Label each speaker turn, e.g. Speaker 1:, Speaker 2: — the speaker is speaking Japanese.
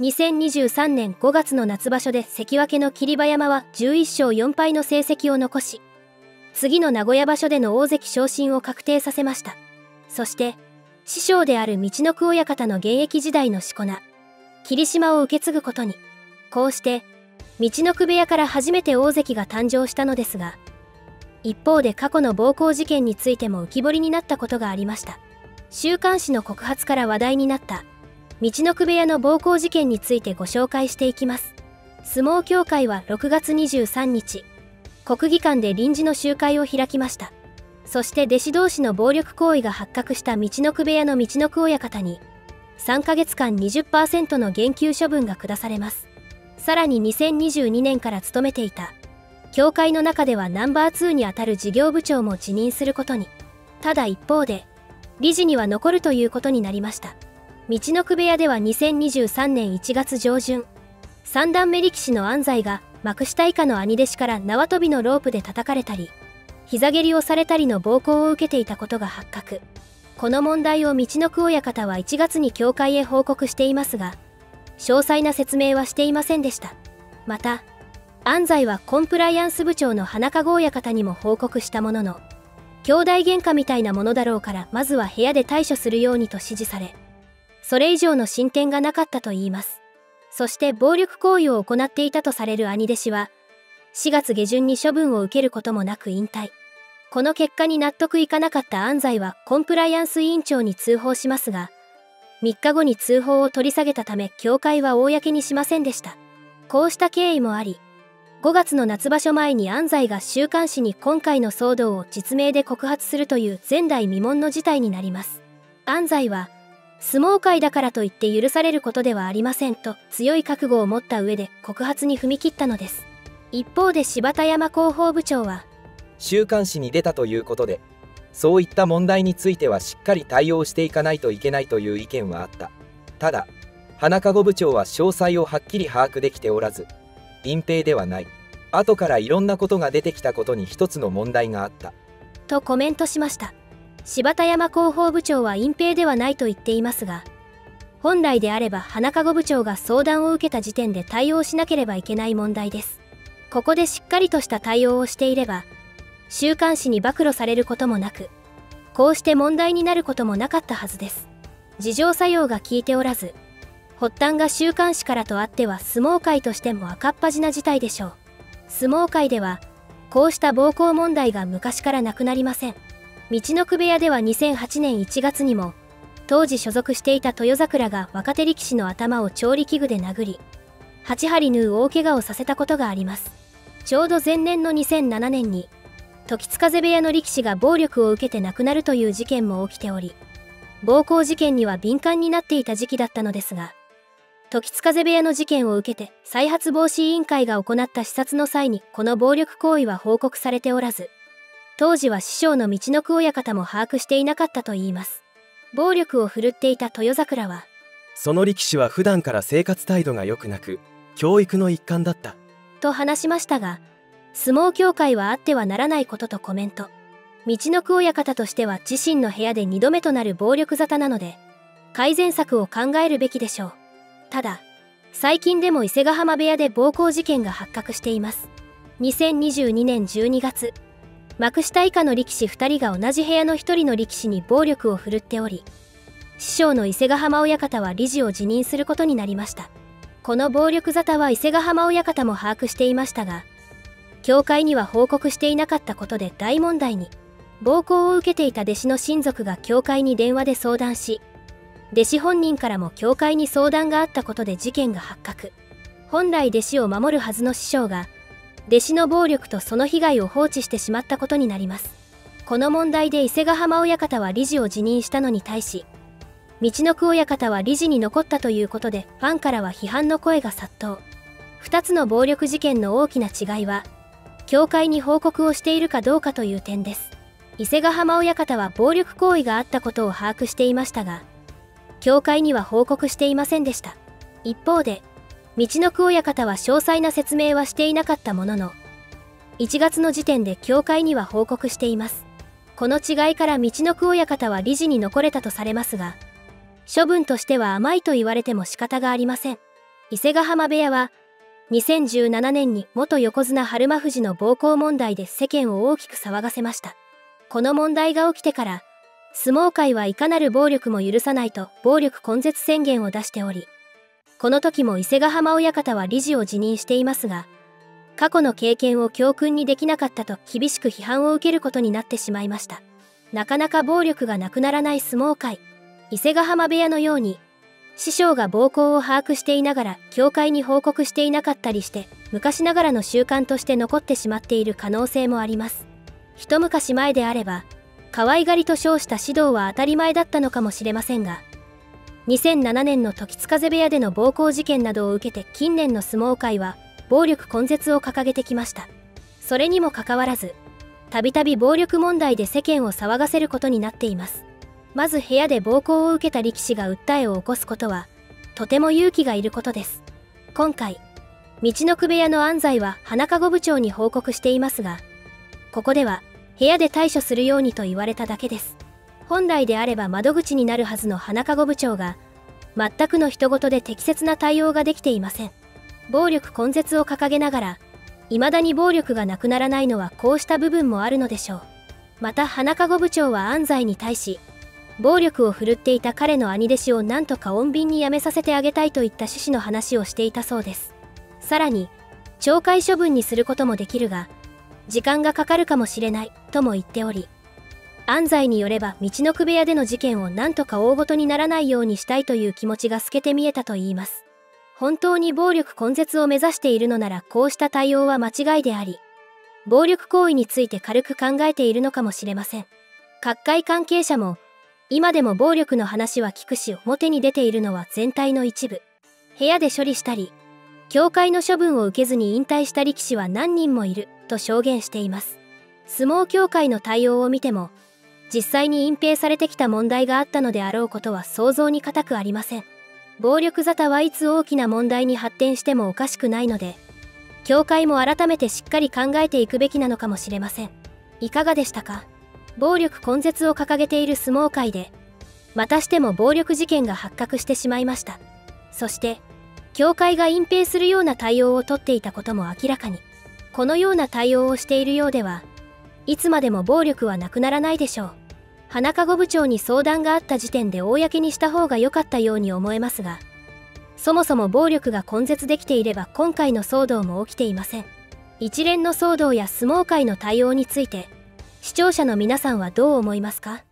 Speaker 1: 2023年5月の夏場所で関脇の霧馬山は11勝4敗の成績を残し、次の名古屋場所での大関昇進を確定させました。そして師匠である陸奥親方の現役時代のしこ名霧島を受け継ぐことに。こうして陸奥部屋から初めて大関が誕生したのですが、一方で過去の暴行事件についても浮き彫りになったことがありました。週刊誌の告発から話題になった陸奥部屋の暴行事件についてご紹介していきます。相撲協会は6月23日、国技館で臨時の集会を開きました。そして弟子同士の暴力行為が発覚した陸奥部屋の陸奥親方に3ヶ月間 20% の減給処分が下されます。さらに2022年から務めていた協会の中ではナンバー2にあたる事業部長も辞任することに。ただ一方で理事には残るということになりました。陸奥部屋では2023年1月上旬、3段目力士の安西が幕下以下の兄弟子から縄跳びのロープで叩かれたり膝蹴りをされたりの暴行を受けていたことが発覚。この問題を陸奥親方は1月に協会へ報告していますが、詳細な説明はしていませんでした。また安西はコンプライアンス部長の花籠親方にも報告したものの、兄弟喧嘩みたいなものだろうからまずは部屋で対処するようにと指示され、それ以上の進展がなかったといいます。そして暴力行為を行っていたとされる兄弟子は4月下旬に処分を受けることもなく引退。この結果に納得いかなかった安西はコンプライアンス委員長に通報しますが、3日後に通報を取り下げたため協会は公にしませんでした。こうした経緯もあり、5月の夏場所前に安西が週刊誌に今回の騒動を実名で告発するという前代未聞の事態になります。安西は相撲界だからといって許されることではありませんと強い覚悟を持った上で告発に踏み切ったのです。一方で柴田山広報部長は、
Speaker 2: 週刊誌に出たということで、そういった問題についてはしっかり対応していかないといけないという意見はあった。ただ花籠部長は詳細をはっきり把握できておらず、隠蔽ではない。後からいろんなことが出てきたことに一つの問題があった
Speaker 1: とコメントしました。柴田山広報部長は隠蔽ではないと言っていますが、本来であれば花籠部長が相談を受けた時点で対応しなければいけない問題です。ここでしっかりとした対応をしていれば、週刊誌に暴露されることもなく、こうして問題になることもなかったはずです。自浄作用が効いておらず、発端が週刊誌からとあっては相撲界としても赤っ端な事態でしょう。相撲界ではこうした暴行問題が昔からなくなりません。陸奥部屋では2008年1月にも当時所属していた豊桜が若手力士の頭を調理器具で殴り8針縫う大怪我をさせたことがあります。ちょうど前年の2007年に時津風部屋の力士が暴力を受けて亡くなるという事件も起きており、暴行事件には敏感になっていた時期だったのですが、時津風部屋の事件を受けて再発防止委員会が行った視察の際にこの暴力行為は報告されておらず、当時は師匠の陸奥親方も把握していなかったといいます。暴力を振るっていた豊桜は、
Speaker 3: その力士は普段から生活態度が良くなく教育の一環だった
Speaker 1: と話しましたが、相撲協会はあってはならないこととコメント。陸奥親方としては自身の部屋で2度目となる暴力沙汰なので改善策を考えるべきでしょう。ただ最近でも伊勢ヶ浜部屋で暴行事件が発覚しています。2022年12月、幕下以下の力士2人が同じ部屋の1人の力士に暴力を振るっており、師匠の伊勢ヶ浜親方は理事を辞任することになりました。この暴力沙汰は伊勢ヶ浜親方も把握していましたが、協会には報告していなかったことで大問題に。暴行を受けていた弟子の親族が協会に電話で相談し、弟子本人からも協会に相談があったことで事件が発覚。本来弟子を守るはずの師匠が弟子の暴力とその被害を放置してしまったことになります。この問題で伊勢ヶ浜親方は理事を辞任したのに対し、陸奥親方は理事に残ったということでファンからは批判の声が殺到。2つの暴力事件の大きな違いは協会に報告をしているかどうかという点です。伊勢ヶ浜親方は暴力行為があったことを把握していましたが、協会には報告していませんでした。一方で陸奥親方は詳細な説明はしていなかったものの、1月の時点で協会には報告しています。この違いから陸奥親方は理事に残れたとされますが、処分としては甘いと言われても仕方がありません。 伊勢ヶ浜部屋は、2017年に元横綱日馬富士の暴行問題で世間を大きく騒がせました。この問題が起きてから、相撲界はいかなる暴力も許さないと暴力根絶宣言を出しており、この時も伊勢ヶ浜親方は理事を辞任していますが、過去の経験を教訓にできなかったと厳しく批判を受けることになってしまいました。なかなか暴力がなくならない相撲界。伊勢ヶ浜部屋のように、師匠が暴行を把握していながら協会に報告していなかったりして、昔ながらの習慣として残ってしまっている可能性もあります。一昔前であれば、可愛がりと称した指導は当たり前だったのかもしれませんが、2007年の時津風部屋での暴行事件などを受けて近年の相撲界は暴力根絶を掲げてきました。それにもかかわらず、たびたび暴力問題で世間を騒がせることになっています。まず部屋で暴行を受けた力士が訴えを起こすことは、とても勇気がいることです。今回、陸奥部屋の安西は花籠部長に報告していますが、ここでは部屋で対処するようにと言われただけです。本来であれば窓口になるはずの花籠部長が、全くの人事で適切な対応ができていません。暴力根絶を掲げながら、未だに暴力がなくならないのはこうした部分もあるのでしょう。また花籠部長は安西に対し、暴力を振るっていた彼の兄弟子を何とか穏便に辞めさせてあげたいといった趣旨の話をしていたそうです。さらに、懲戒処分にすることもできるが、時間がかかるかもしれないとも言っており、安西によれば陸奥部屋での事件を何とか大ごとにならないようにしたいという気持ちが透けて見えたといいます。本当に暴力根絶を目指しているのならこうした対応は間違いであり、暴力行為について軽く考えているのかもしれません。各界関係者も、今でも暴力の話は聞くし表に出ているのは全体の一部。部屋で処理したり、協会の処分を受けずに引退した力士は何人もいると証言しています。相撲協会の対応を見ても、実際に隠蔽されてきた問題があったのであろうことは想像に難くありません。暴力沙汰はいつ大きな問題に発展してもおかしくないので、協会も改めてしっかり考えていくべきなのかもしれません。いかがでしたか？暴力根絶を掲げている相撲界で、またしても暴力事件が発覚してしまいました。そして、協会が隠蔽するような対応をとっていたことも明らかに。このような対応をしているようでは、いつまでも暴力はなくならないでしょう。花籠部長に相談があった時点で公にした方が良かったように思えますが、そもそも暴力が根絶できていれば今回の騒動も起きていません。一連の騒動や相撲界の対応について、視聴者の皆さんはどう思いますか？